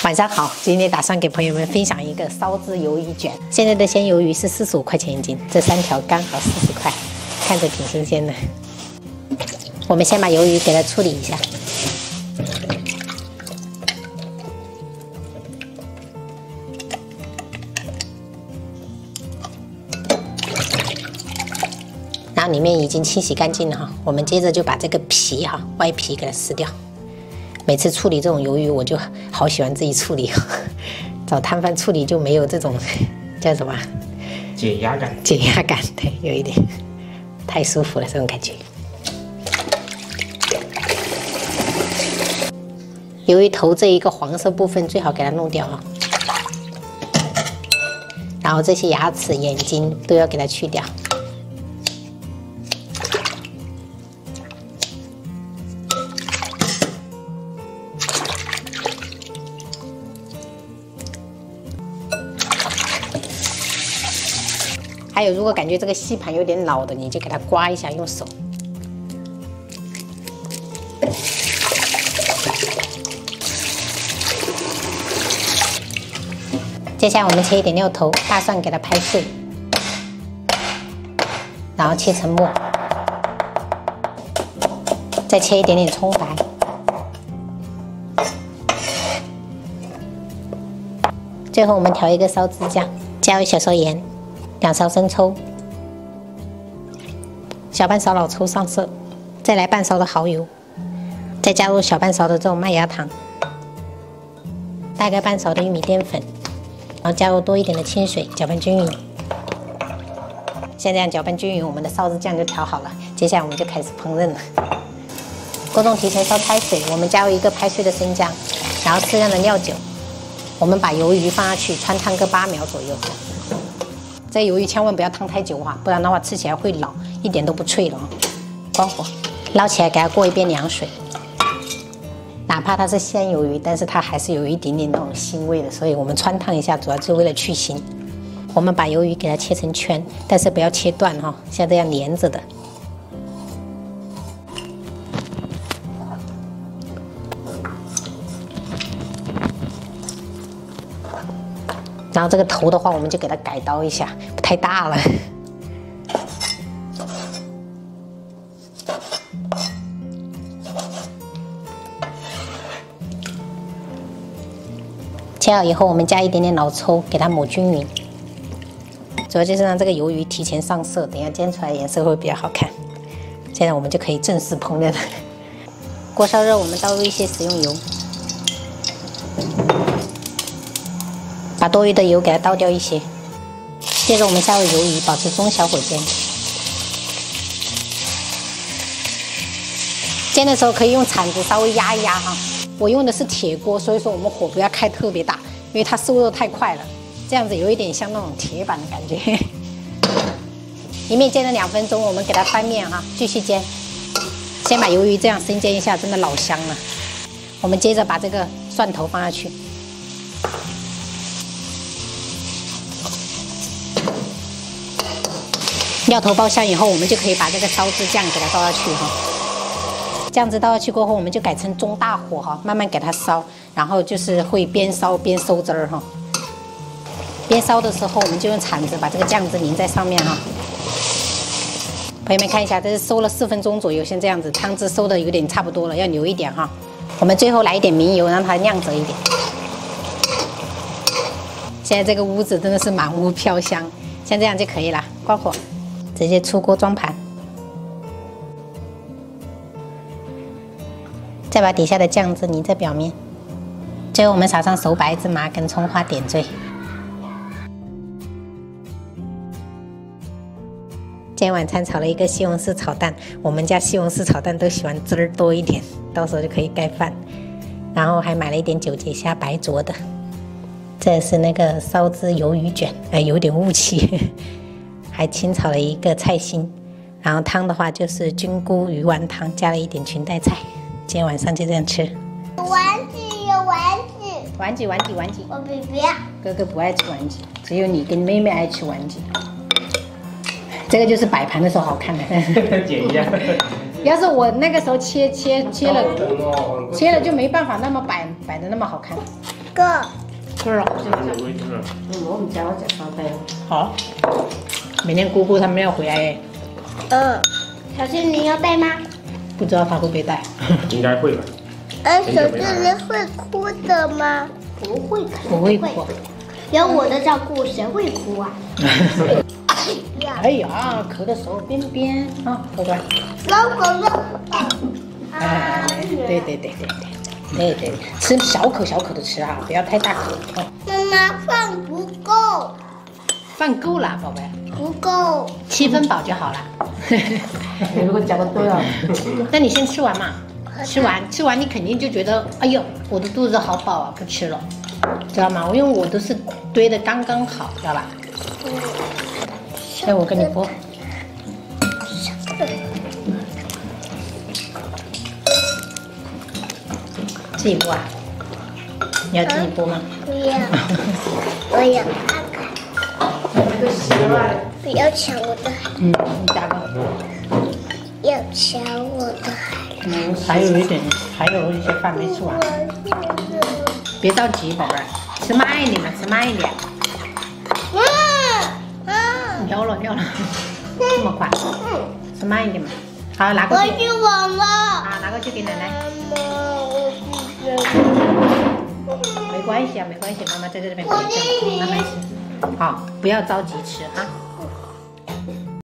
晚上好，今天打算给朋友们分享一个烧汁鱿鱼卷。现在的鲜鱿鱼是45块钱一斤，这3条刚好40块，看着挺新鲜的。我们先把鱿鱼给它处理一下，然后里面已经清洗干净了哈。我们接着就把这个皮哈，外皮给它撕掉。每次处理这种鱿鱼，我就好喜欢自己处理，找摊贩处理就没有这种叫什么解压感。 解压感，对，有一点太舒服了这种感觉。鱿鱼头这一个黄色部分最好给它弄掉啊，然后这些牙齿、眼睛都要给它去掉。还有，如果感觉这个吸盘有点老的，你就给它刮一下，用手。接下来我们切一点料头，大蒜给它拍碎，然后切成末，再切一点点葱白，最后我们调一个烧汁酱，加入小勺盐。2勺生抽，小半勺老抽上色，再来半勺的蚝油，再加入小半勺的这种麦芽糖，大概半勺的玉米淀粉，然后加入多一点的清水，搅拌均匀。像这样搅拌均匀，我们的烧汁酱就调好了。接下来我们就开始烹饪了。锅中提前烧开水，我们加入一个拍碎的生姜，然后适量的料酒。我们把鱿鱼放下去，穿烫个8秒左右。这鱿鱼千万不要烫太久啊，不然的话吃起来会老，一点都不脆了啊。关火，捞起来给它过一遍凉水。哪怕它是鲜鱿鱼，但是它还是有一点点那种腥味的，所以我们穿烫一下，主要就是为了去腥。我们把鱿鱼给它切成圈，但是不要切断哈，像这样连着的。然后这个头的话，我们就给它改刀一下，太大了。切好以后，我们加一点点老抽，给它抹均匀。主要就是让这个鱿鱼提前上色，等一下煎出来颜色会比较好看。现在我们就可以正式烹饪了。锅烧热，我们倒入一些食用油。把多余的油给它倒掉一些，接着我们下入鱿鱼，保持中小火煎。煎的时候可以用铲子稍微压一压哈，我用的是铁锅，所以说我们火不要开特别大，因为它受热太快了，这样子有一点像那种铁板的感觉。一面煎了2分钟，我们给它翻面哈，继续煎。先把鱿鱼这样生煎一下，真的老香了。我们接着把这个蒜头放下去。料头爆香以后，我们就可以把这个烧汁酱给它倒下去哈。酱汁倒下去过后，我们就改成中大火哈，慢慢给它烧，然后就是会边烧边收汁儿哈。边烧的时候，我们就用铲子把这个酱汁淋在上面哈。朋友们看一下，这是收了4分钟左右，像这样子，汤汁收的有点差不多了，要留一点哈。我们最后来一点明油，让它亮泽一点。现在这个屋子真的是满屋飘香，像这样就可以了，关火。直接出锅装盘，再把底下的酱汁淋在表面，最后我们撒上熟白芝麻跟葱花点缀。今天晚餐炒了一个西红柿炒蛋，我们家西红柿炒蛋都喜欢汁儿多一点，到时候就可以盖饭。然后还买了一点九节虾白灼的，这是那个烧汁鱿鱼卷，有点雾气。还清炒了一个菜心，然后汤的话就是菌菇鱼丸汤，加了一点裙带菜。今天晚上就这样吃。 有丸子，有丸子。 丸子。 我不要。 哥哥不爱吃丸子，只有你跟妹妹爱吃丸子。这个就是摆盘的时候好看的。 解压。 要是我那个时候切了就没办法那么摆的那么好看。 哥， 是啊。我们家烧菜。好。明天姑姑他们要回来哎。 小精灵要带吗？ 不知道他会不会带。 应该会吧。 小精灵会哭的吗？不会， 不会哭。 有我的照顾，谁会哭啊？ 哎呀，咳的时候边边啊，乖乖。 老狗肉。 哎，对，吃小口的吃啊，不要太大口。 妈妈，饭不够。 饭够了，宝贝。 不够。7 分饱就好了。你如果讲的多了，那你先吃完嘛。吃完你肯定就觉得，哎呦，我的肚子好饱啊，不吃了，知道吗？因为我都是堆的刚刚好，知道吧？那我跟你剥。自己剥啊？你要自己剥吗？ 不要，我要看看。不要抢我的海。 你夹吧。 要抢我的海。 还有一些饭没吃完。别着急，宝贝儿，吃慢一点嘛，吃慢一点。尿了，这么快？吃慢一点嘛。好，拿过去。 我去网了。 啊，拿过去给奶奶。没关系，妈妈在这边可以这样慢慢吃。好，不要着急吃啊。